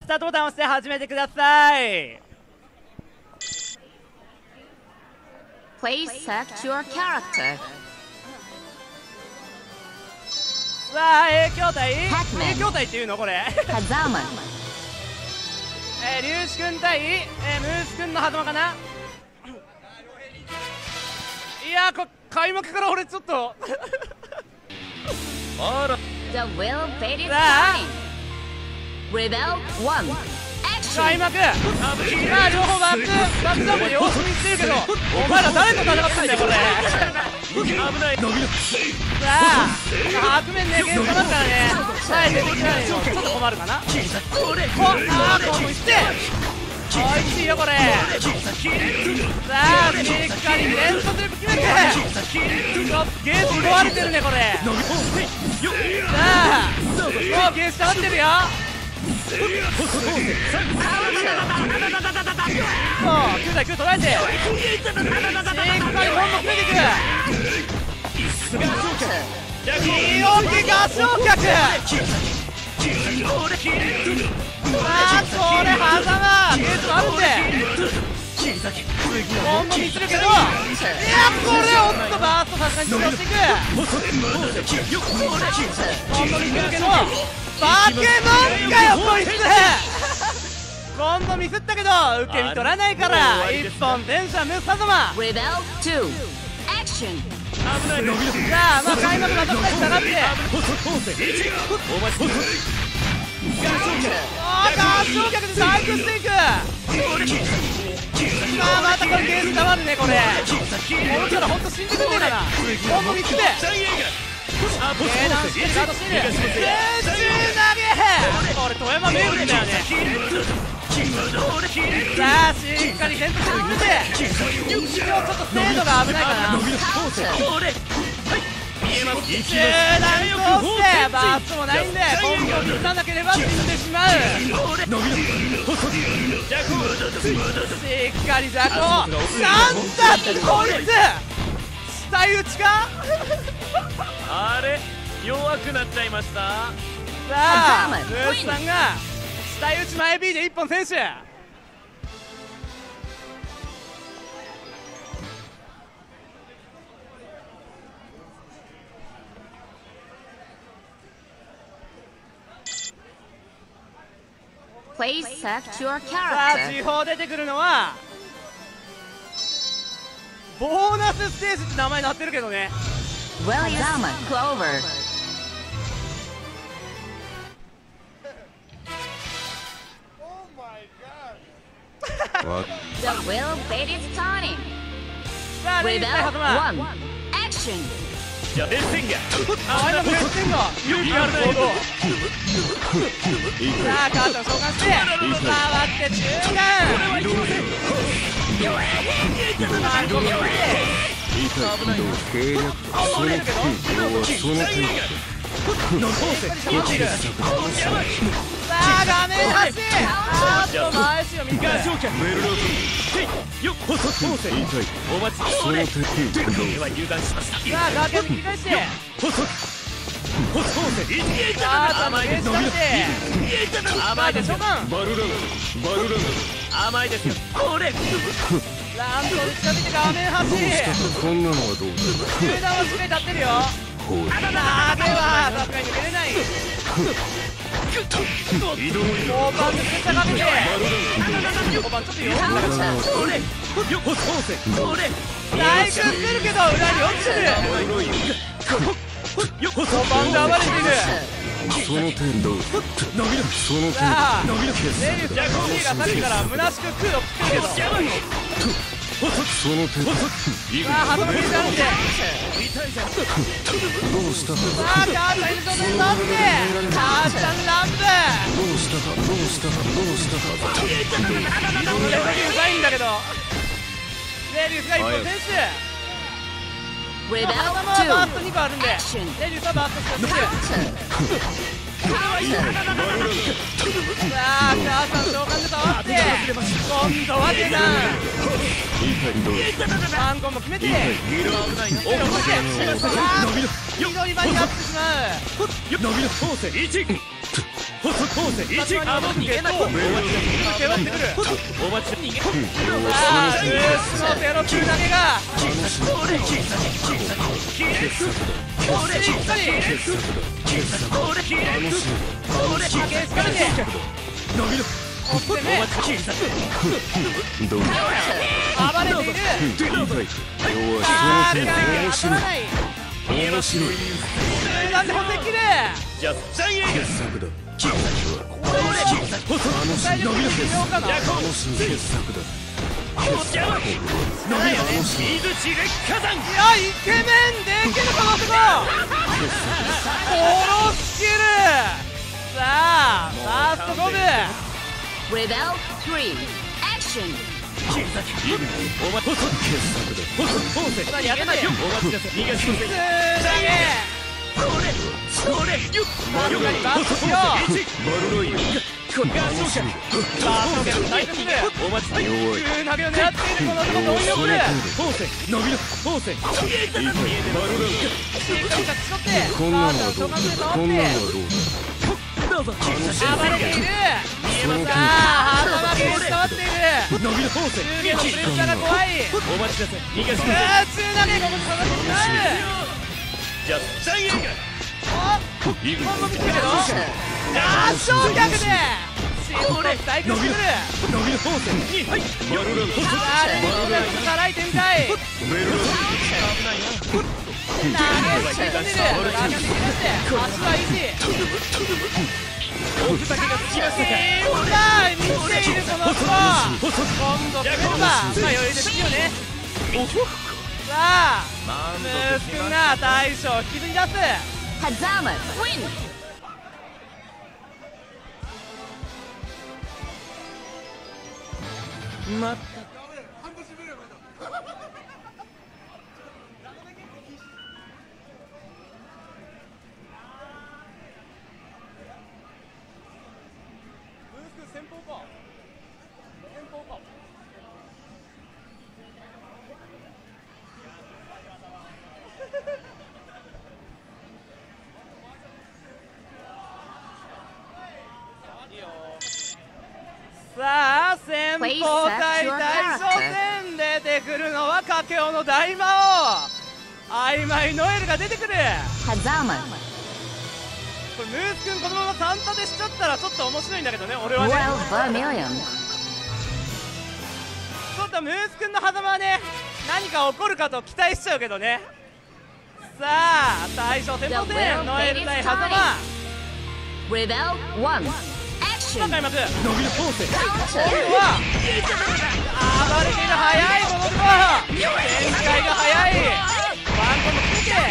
スタートボタンを押して始めてください。 Please select your character. さあ A 筐体 A Pac-Man 筐体っていうのこれ Hazama. 粒子くん対ムースくんの狭間かな。いや開幕から俺ちょっと The will fade is Ah. coming. Rebel 1. 開 Action. 幕。まあ両方バックダウンで様子見してるけど、お前ら誰と戦ってんだよこれ。さあ白面ねゲームますからね。前出てきないのちょっと困るかな。ああこういっておいしいよこれ。さあしっかり連続で決めて、ちょっとゲージ壊れてるねこれ。さあもうゲージ溜まってるよ。そう9対9捉えてしっかりコンボ決めていく。清き合唱曲。あーこれ狭間ゲージもあるんでコンボにするけど、いやこれおっとバーストさすがに使っていく。コンボにするけどバケモンかよこいつ。コンボミスったけど受け身取らないから一本電車ムース狭間。 Rebel 2. Action. さあまあ開幕また2人下がって合唱曲で対空していく。まあまたこれゲージ溜まるねこれ。こいつらほんと死んでくんねえかな。コンボ3つで低段してるガードしてる。空中投げこれ富山名物だよね。さあしっかり連続で決めて、一応ちょっと精度が危ないかな。中段通してバーストもないんでコンボを切らなければ死んでしまう。しっかり雑魚なんだこいつ死体打ちか。 あれ弱くなっちゃいました。 さあムースさんが死体打ち前 B で1本選手。 Please select your さあ character. 地方出てくるのはボーナスステージって名前になってるけどね。 Hazama Clover. The will fade is turning. さあレイ Rebel 対狭間。 1. Action. じゃあレッセンガあ今もやってんの勇気ある行動。さあカードを召喚して触って中間。まあここで折れるけどさあ画面端あーっと前足を見てお待ちそれは油断しました。 さあガーケン切り返してさあちゃんとゲージ出して甘いで召喚甘いですよ。これランドに近づいて画面端こんなのはどうだ。 中段はしっかり立ってるよ。 ほうさあではさすがに抜けれない。大盤でプレッシャーかけて大盤ちょっと弱かった大空来るけど裏に落ちてる。大盤で暴れている。 その点どうその点さあレリウスジャコニーがさっきから虚しく空を食ってるけどその点さあ挟むゲージあるんでどうしたかさあ母ちゃんいる状態になって母ちゃんランブどうしたかどうしたかどうしたかレリウスないんだけどレリウスが一本選手。 Rebel 狭間はバースト 2. 2個あるんでレリウスはバーストしかしてる。 Counter. さあ母さん召喚で倒って今度は下段3コンボ決めて緑場になってしまう。 細コーセ1 逃げと受け取ってくる。 お待ち逃げさあブースのテロップ投げがしっかりゲースからで追ってねどう暴れている。あー当たらない。 面白いなんで補正切れじゃあジャンエー傑作だ大丈夫微妙かな。 楽しい傑作だないよね。 水地烈火山いやイケメンできるこの男殺しきる。さあファーストゴム Rebel 3 Action お待ち傑作だ細コーセさあやってないよ。 お待ちなさい逃がしません投げそれよっバルガにバックしよう。 バルロイこれが勝者バーストゲーム対決する。 お待ち投げを狙っているこの男どういうプレーコーセ伸びろコーセバルロイしっかり着地取ってこんなのはどうださあ召喚するこんなのはどうどうぞ暴れている。さあ頭ゲージ変わっている。 伸びろコーセ中継のプレッシャーが怖い。 お待ちなさい逃がしません中投げここに下がってしまう。 じゃあジャンエーあ今後見てるけどあー焼却でシンプル対決する。 伸びろコーセ2はいバルロイさあレンジコーナーさらいてみたい。 ベルロイ投げ込んでる。投げて足は維持。 おふざけがつきましたかさあ見ているこの子今度決めるか。まあ余裕で次よね。さあムース君が大将を引きずり出す。 Hazama Win ま先方か。先方か。さあ先方対大将戦出てくるのは佳境の大魔王曖昧ノエルが出てくる。 Hazama これムース君このまま3立てしちゃったらちょっと面白いんだけどね俺はね。 Royal Vermilion ちょっとムース君の狭間はね何か起こるかと期待しちゃうけどね。さあ大将先方戦ノエル対狭間 Rebel 1 Action 開幕。 伸びろコーセ今度は暴れている速いこの男展開が速い。ワンコンもつけて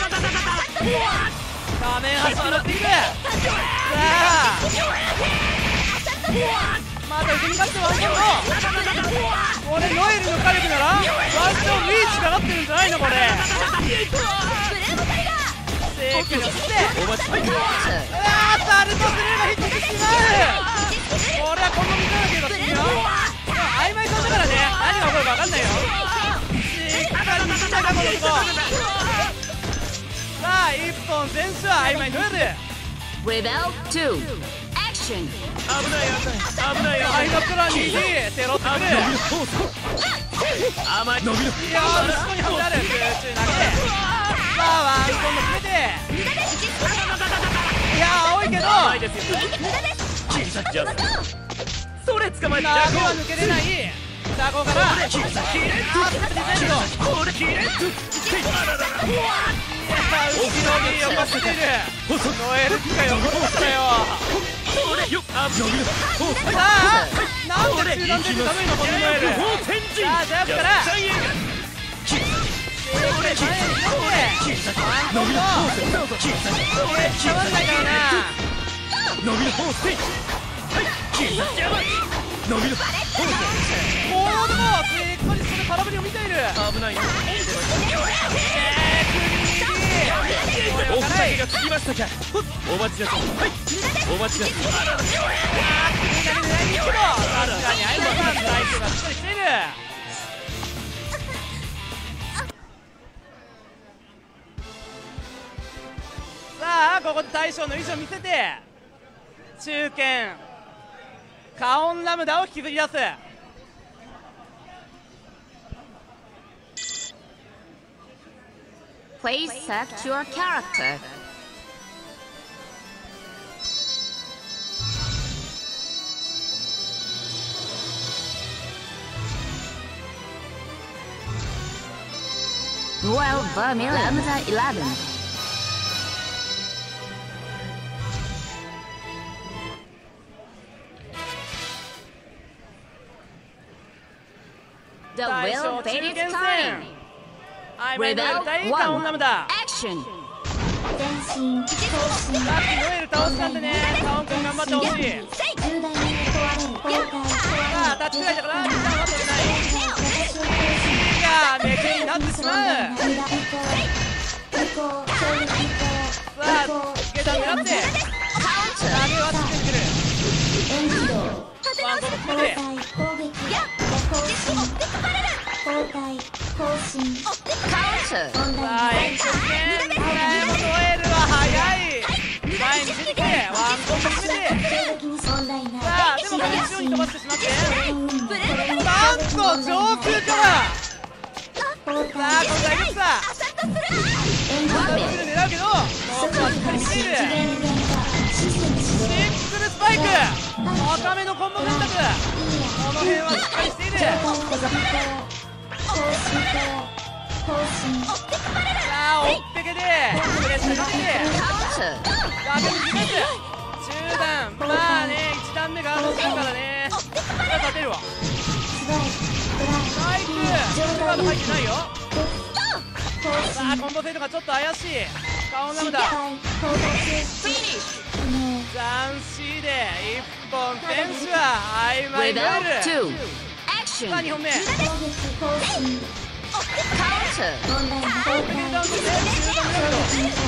画面端を狙っている。さあまだ受け身勝ってワンコンのこれノエルの火力ならワンチャンリーチかかってるんじゃないのこれ。正規にしてお待ちサルトスルーがヒットしてしまう。これは今後見せなければするよ。曖昧そうだからね何が起こるか分かんないよ。しっかり見せたかこの男。さあ1本選手は曖昧ノエル。 Rebel 2 Action 危ない危ない危ないサイドプランにテロってくる。 甘い伸びろいやー後ろに挟んである空中投げ。さあワンコンも決めていやー青いけど甘いですよじゃあそれ捕まえて投げは抜けれない。ザコからあっディフェンド。いや後ろに横っているノエル機械を起こしたよ。さあなんで中断出てダメのこのノエル。さあジャンプから前に出てワンコンの捕まんないからな。 伸びろコーセ伸びろコーこの男しっかりそれ空振りを見ている。 セ危ないよおふざけがつきましたかお待ちなさいはいお待ちなさい確かにアイドルさんの相手がしっかりしている。さあここで大将の意地を見せて中堅カオンラムダを引きずり出す。 Please select your character. Royal Vermilion. Lambda 11. The 大 will 将 fade 中 its 堅 time. 戦アイマイノエル Rebel 対カオンラムダ。 Action. さっきノエル倒したんでね、カオン君頑張ってほしい。さあタッチくらいだから時間は取れない。次がめくりになってしまう。さあ下段狙って投げ Counter. はつけてくる。ワンコブ決めてさ Counter. あ延長戦ノエルは速い。前に出てきてワンコブ決めてさあでもこの後ろに飛ばしてしまってなんと上空からさあ今度はエグスだワンコブ狙うけど遠くはしっかり見ている。シンプルスパイク高めのコンボ選択この辺はしっかりしている。さあ追っぺけでプレッシャーかけて Counter. ガードに決めて中段まあね1段目ガードするからねこれは勝てるわ。スパイクガード入ってないよ。さあコンボ制度がちょっと怪しい。カオンラムダ Finish. 斬新で1本選手はアイマイノエ Rebel ル。 2. さあ Action. 2本目 Counter. グレーダウンして中段狙うけど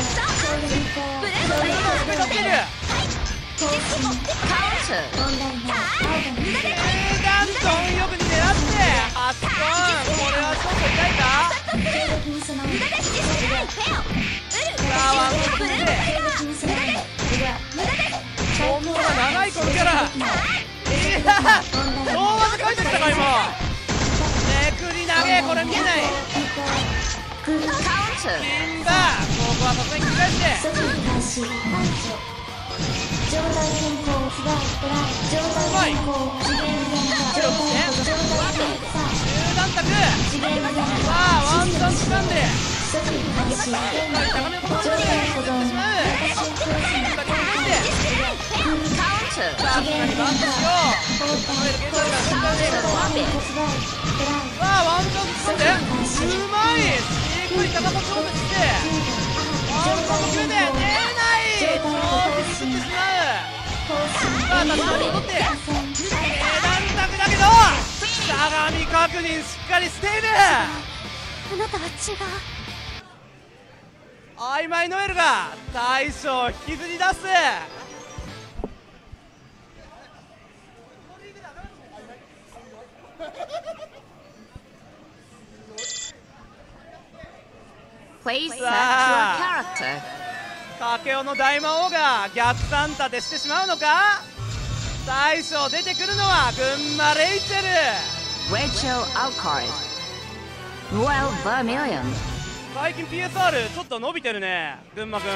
上がっている。 Counter. 中段貪欲に狙って8本これはちょっと痛いか。さあワンコブ決めてコンボが長いこのキャラいや大技書いてきたか今。めくり投げこれ見えない。 Counter. 金だここはさすがに切り返してうまい中段卓さあワンチャン掴んで高めのコンボでやってしまう。さあ切り返して Counter. さあ次にバントしよう。ノエルゲートから瞬間でさあワンチャン掴んでうまいしっかり高さ勝負してワンコンボ決めて出ない超ミスってしまう。さあ立ち直り戻って段卓だけど相模確認しっかりしている。 あなたは違う。 アイマイノエルが大将を引きずり出す。 Please select your さあ character. カケオの大魔王が逆算立てしてしまうのか。大将出てくるのは群馬レイチェル。 Rachel Alcard. Royal Vermilion. 最近 PSR ちょっと伸びてるね群馬くん。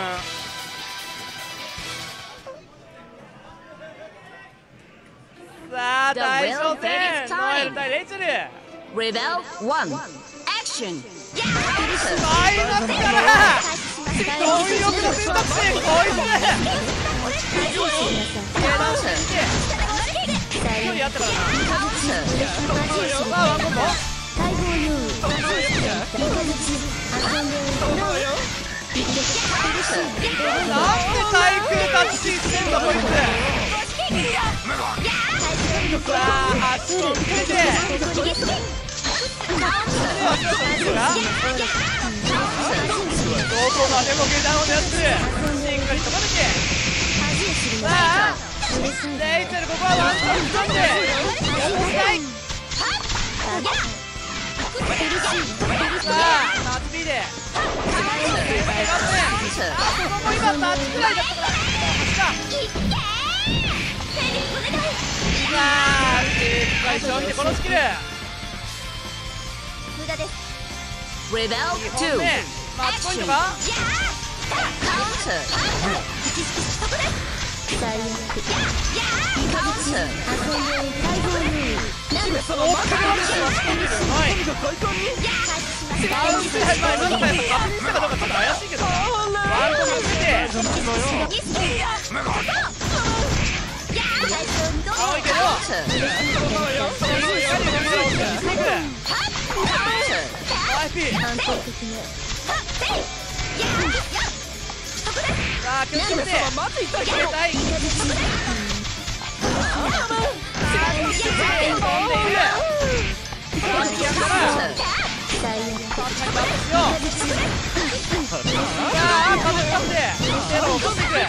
さあ The 大将 will 戦 fade its ノエル time. 対レイチェル。 Rebel 1. Action. マイナスから貪欲の選択肢こいつ下段して距離あったからな。 Counter. さあワンコンボなんで対空タッチしてんだこいつ。さあ足をつけてどこまでも下段を狙ってしっかりとまめてさあレイチェルここはワンチャン掴んでしたい。さあタッチ B であそこも今タッチくらいだったから回消費でこのスキル無駄です。 Rebel 2本 2. 目マッチポイントか Counter. 最悪。 Counter. なんでそのおっとはいバウンスはいまあなんかやっぱ確認したかどうかちょっと怪しいけどなワンコムついて青いけど Counter. 安定的ね。 さあ気をつけて消えたい飛んでいるバッキアから最悪。 バックしようさあ風使ってテロを起こしていく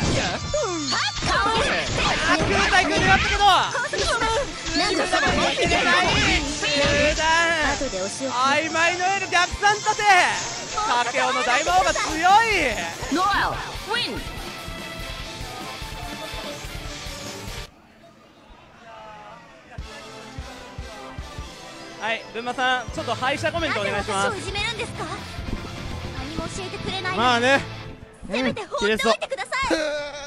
空対空狙ったけどなんでその負けれない中断後でお仕置き。 曖昧のエル逆算立てカケオの大魔王が強い Noel. Win. はい群馬さんちょっと敗者コメントお願いしますなんで私をいじめるんですか。何も教えてくれないのにまあねせめて放っておいてください。